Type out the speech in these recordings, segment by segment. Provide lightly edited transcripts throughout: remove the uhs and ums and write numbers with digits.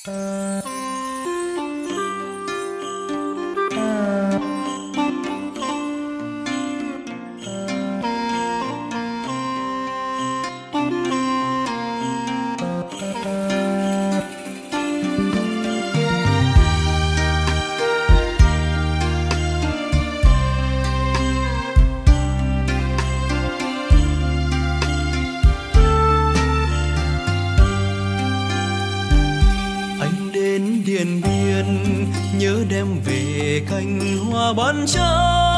Điện Biên nhớ đem về cành hoa ban trắng,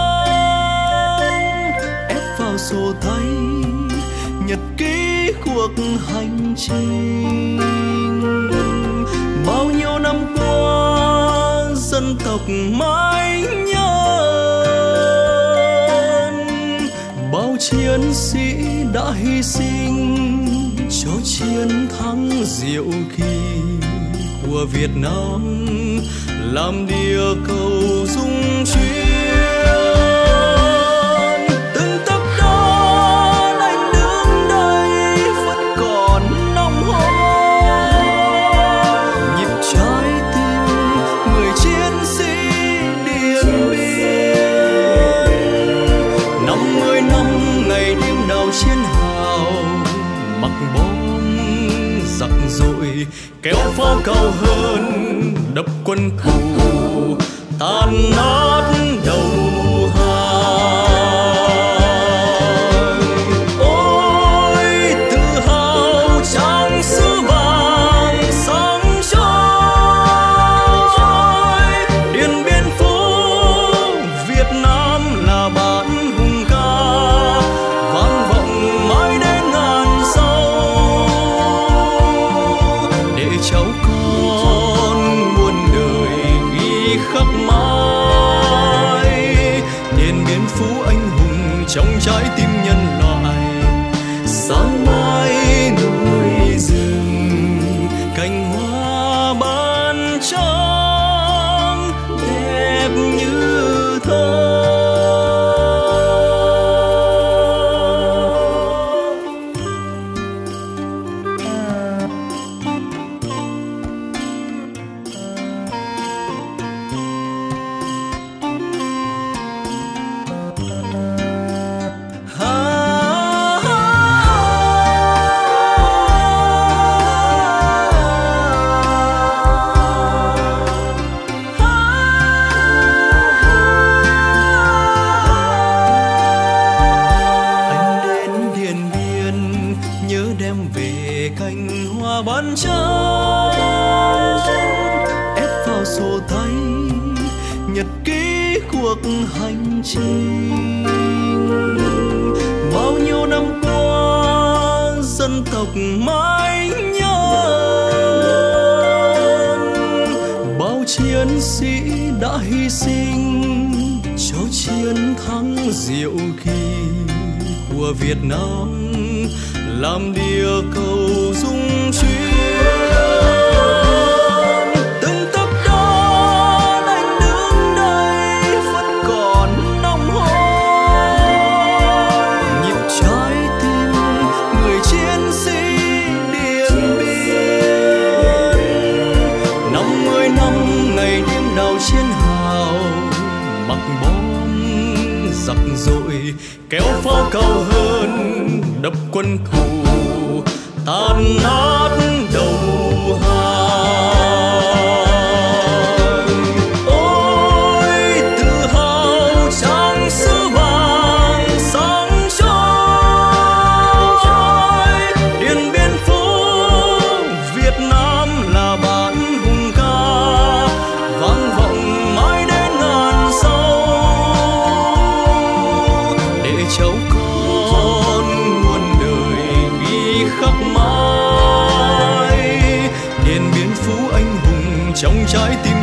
ép vào sổ tay nhật ký cuộc hành trình. Bao nhiêu năm qua dân tộc mãi nhớ, bao chiến sĩ đã hy sinh cho chiến thắng diệu kỳ của Việt Nam, làm địa cầu rung chuyển. Từng tấc đất anh đứng đây vẫn còn nóng hổi, nhịp trái tim người chiến sĩ Điện Biên. 50 năm ngày đêm đào chiến hào, mặc bom giặc dội kéo pháo cao hơn, đập quân thù tan nát đầu hàng. Ôi tự hào trang sứ vàng sáng chói, Điện Biên Phủ Việt Nam là bản hùng ca, vang vọng mãi đến ngàn sau. Để cháu con muôn đời ghi khắc mãi Điện Biên Phủ anh hùng trong trái tim nhân loại. Sáng mai núi rừng cành hoa ban trắng đẹp như thơ. Ban trắng ép vào sổ tay nhật ký cuộc hành trình. Bao nhiêu năm qua dân tộc mãi nhớ, bao chiến sĩ đã hy sinh cho chiến thắng diệu kỳ của Việt Nam, làm địa cầu rung chuyển. Từng tấc đất anh đứng đây vẫn còn nóng hổi, nhịp trái tim người chiến sĩ Điện Biên. 50 năm ngày đêm đào chiến hào, mặc bom giặc dội kéo pháo cao hơn, đập quân thù tan nát đầu hàng. Ôi tự hào trang sứ vàng sáng chói, Điện Biên Phủ Việt Nam là bản hùng ca, vang vọng mãi đến ngàn sau. Để cháu con muôn đời ghi khắc mãi Điện Biên Phủ anh hùng trong trái tim